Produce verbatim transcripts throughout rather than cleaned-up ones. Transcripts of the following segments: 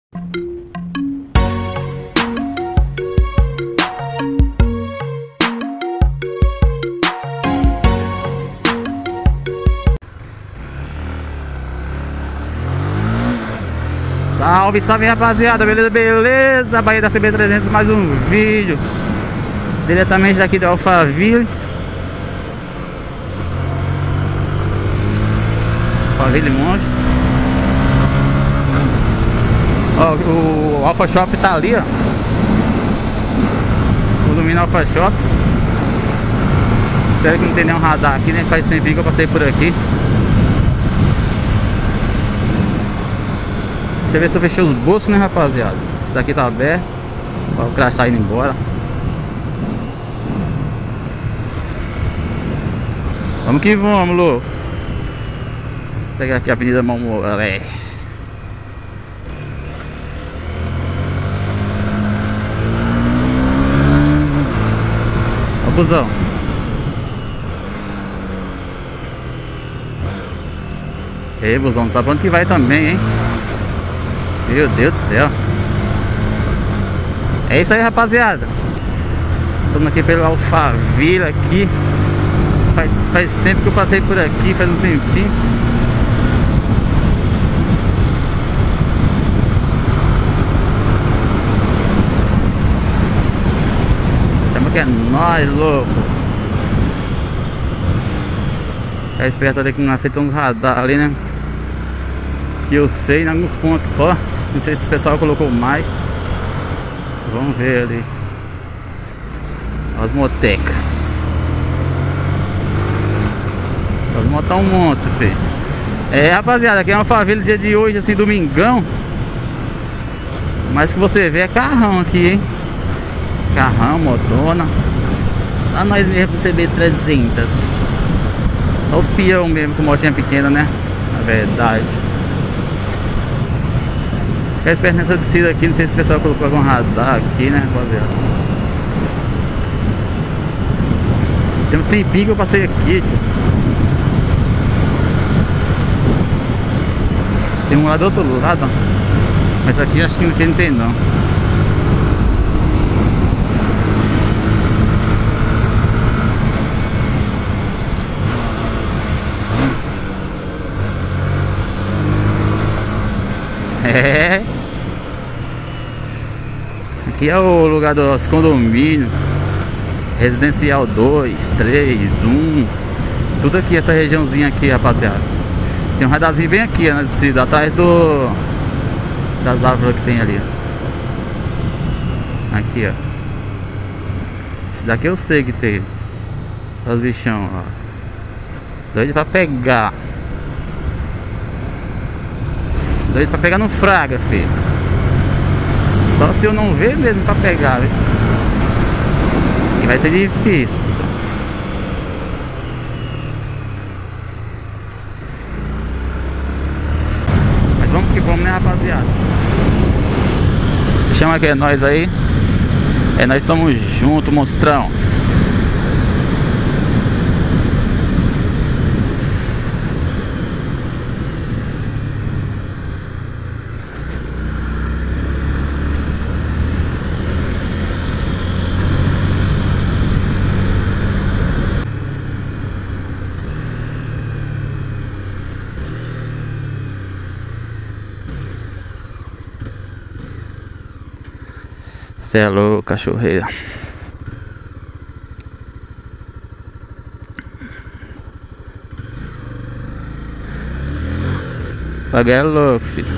Salve, salve rapaziada, beleza, beleza? Bahia da C B trezentos, mais um vídeo diretamente daqui da Alphaville. Alphaville monstro. Ó, o Alpha Shop tá ali, ó. O Lumina Alpha Shop. Espero que não tenha nenhum radar aqui, né? Faz tempinho que eu passei por aqui. Deixa eu ver se eu fechei os bolsos, né, rapaziada? Esse daqui tá aberto. Ó, o crash tá indo embora. Vamos que vamos, louco. Vou pegar aqui a Avenida Mamoré. Ó, busão. Ei, busão, não sabe pra onde que vai também, hein? Meu Deus do céu. É isso aí, rapaziada. Estamos aqui pelo Alphaville aqui. Faz, faz tempo que eu passei por aqui, faz um tempinho. Chama que é nóis, louco. Fica esperto ali que não afeta uns radar ali, né? Que eu sei em alguns pontos só. Não sei se o pessoal colocou mais. Vamos ver ali. As motecas. Essas motos são um monstro, filho. É, rapaziada, aqui é uma favela dia de hoje, assim, domingão. Mas que você vê é carrão aqui, hein? Carrão, motona. Só nós mesmo com C B trezentos. Só os peão mesmo com motinha pequena, né? Na verdade. Fica esperto nessa descida aqui, não sei se o pessoal colocou algum radar aqui, né, rapaziada. Tem um tempinho que eu passei aqui, tio. Tem um lá do outro lado, ó. Mas aqui acho que não tem não. É. Aqui é o lugar dos condomínios. Residencial dois, três, um. Tudo aqui, essa regiãozinha aqui, rapaziada. Tem um radarzinho bem aqui, na descida, atrás do das árvores que tem ali, ó. Aqui, ó. Esse daqui eu sei que tem. Olha os bichão, ó. Doido pra pegar. Doido pra pegar no fraga, filho. Só se eu não ver mesmo pra pegar, viu? E vai ser difícil. Mas vamos que vamos, né, rapaziada? Chama que é nós aí. É, nós estamos juntos, monstrão. Cê é louco, cachorreira. Pagar é louco, filho.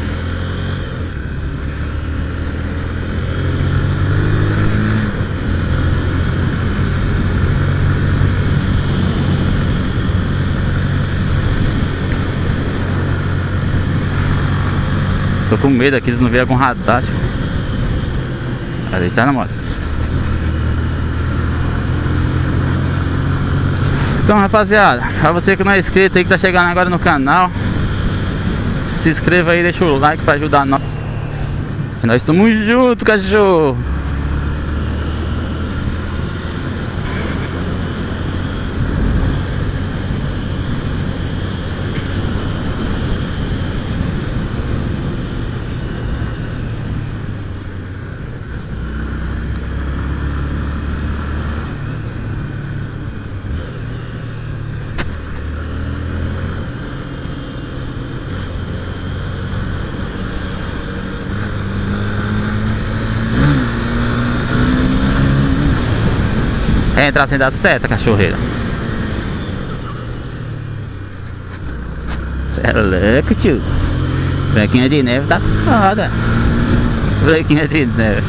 Tô com medo aqui, eles não vêm com radar, tipo. Ali tá na moto. Então, rapaziada, pra você que não é inscrito aí, que tá chegando agora no canal, se inscreva aí, deixa o like pra ajudar nós. Nós estamos juntos, cachorro. É entrar sem dar seta, cachorreira. Cê é louco, tio. Branquinha de neve tá foda. Branquinha de neve.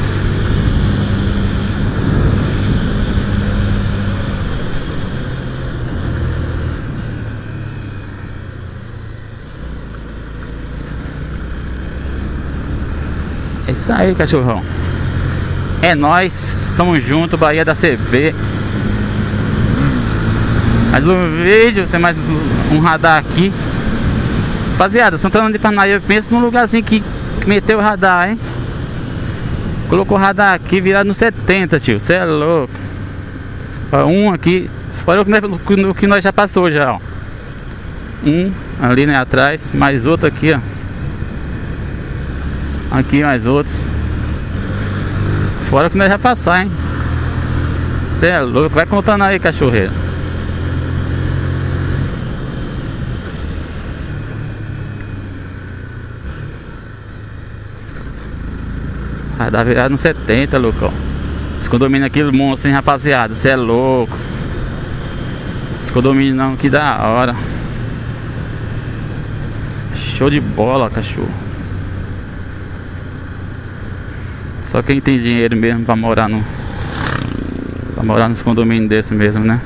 É isso aí, cachorrão. É nóis, estamos juntos, Bahia da C B. Mas no vídeo tem mais um radar aqui. Rapaziada, Santana de Parnaíba, pensa num lugarzinho que meteu o radar, hein? Colocou o radar aqui virado no setenta, tio. Cê é louco. Ó, um aqui, fora o que, nós, o que nós já passou já, ó. Um ali, né, atrás. Mais outro aqui, ó. Aqui mais outros. Fora o que nós já passar, hein? Cê é louco. Vai contando aí, cachorreiro. Radar virado no setenta, loucão. Os condomínios aqui, monstro, hein, rapaziada. Cê é louco. Os condomínios não, que da hora. Show de bola, cachorro. Só quem tem dinheiro mesmo pra morar no Pra morar nos condomínios desse mesmo, né?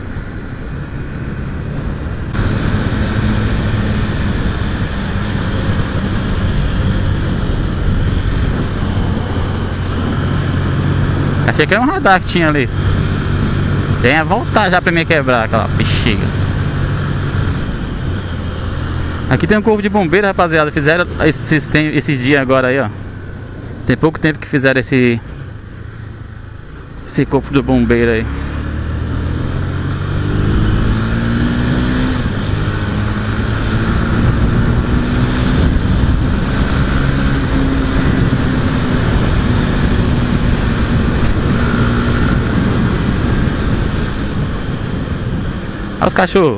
Achei que era um radar que tinha ali. Tem a voltar já pra me quebrar aquela bexiga. Aqui tem um corpo de bombeiro, rapaziada. Fizeram esses, esses dias agora aí, ó. Tem pouco tempo que fizeram esse Esse corpo do bombeiro aí. Olha os cachorros.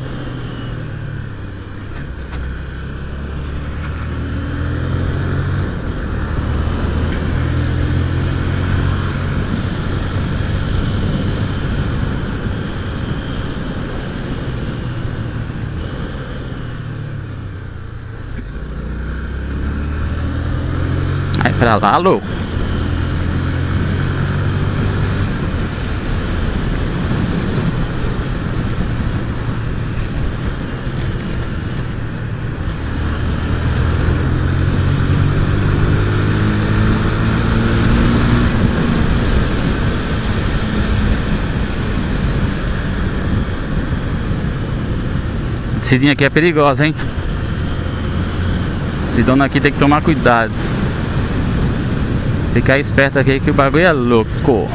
Vai pra lá, louco. Cidinha aqui é perigosa, hein? Esse dono aqui tem que tomar cuidado. Ficar esperto aqui que o bagulho é louco.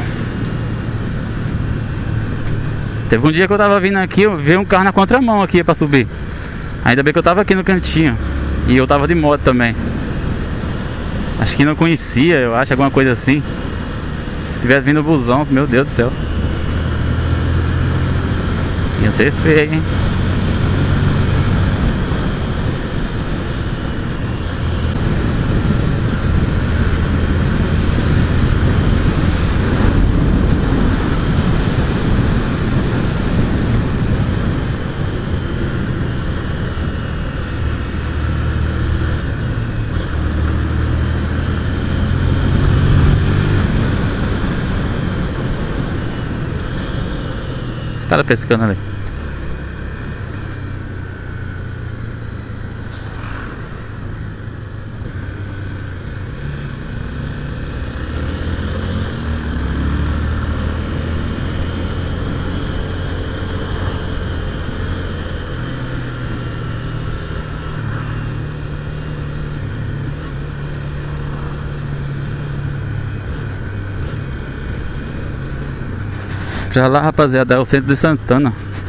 Teve um dia que eu tava vindo aqui, eu vi um carro na contramão aqui pra subir. Ainda bem que eu tava aqui no cantinho. E eu tava de moto também. Acho que não conhecia, eu acho, alguma coisa assim. Se tivesse vindo o busão, meu Deus do céu. Ia ser feio, hein? Os caras pescando ali. Já lá, rapaziada, é o centro de Santana.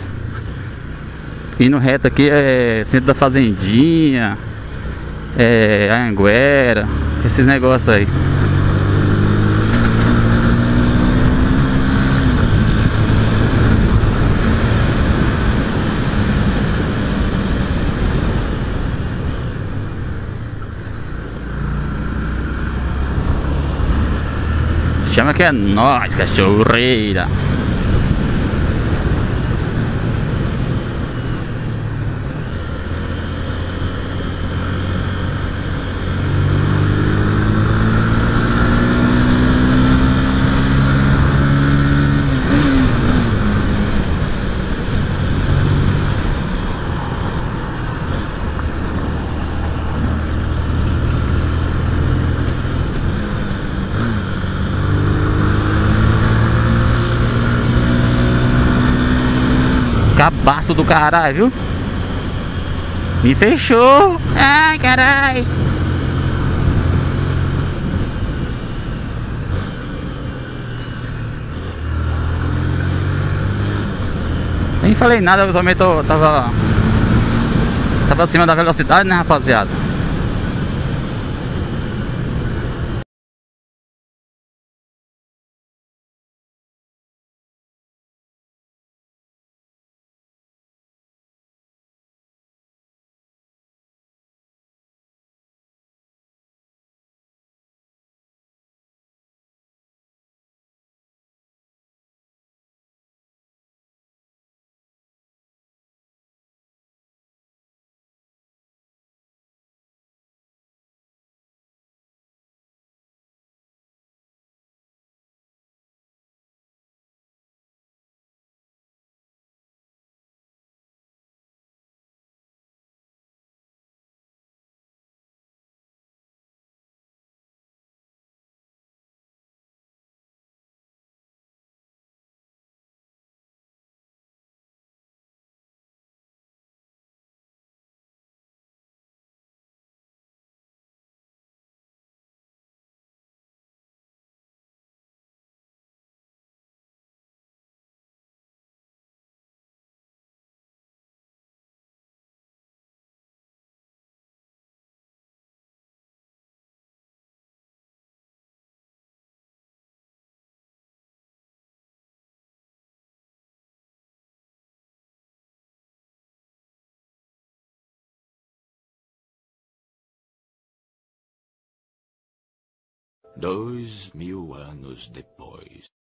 Indo reto aqui é centro da Fazendinha, é Anhanguera, esses negócios aí. Chama que é nóis, cachorreira. Cabaço do caralho, viu? Me fechou. Ai, caralho. Nem falei nada, eu também tô, tava Tava acima da velocidade, né, rapaziada? Dois mil anos depois.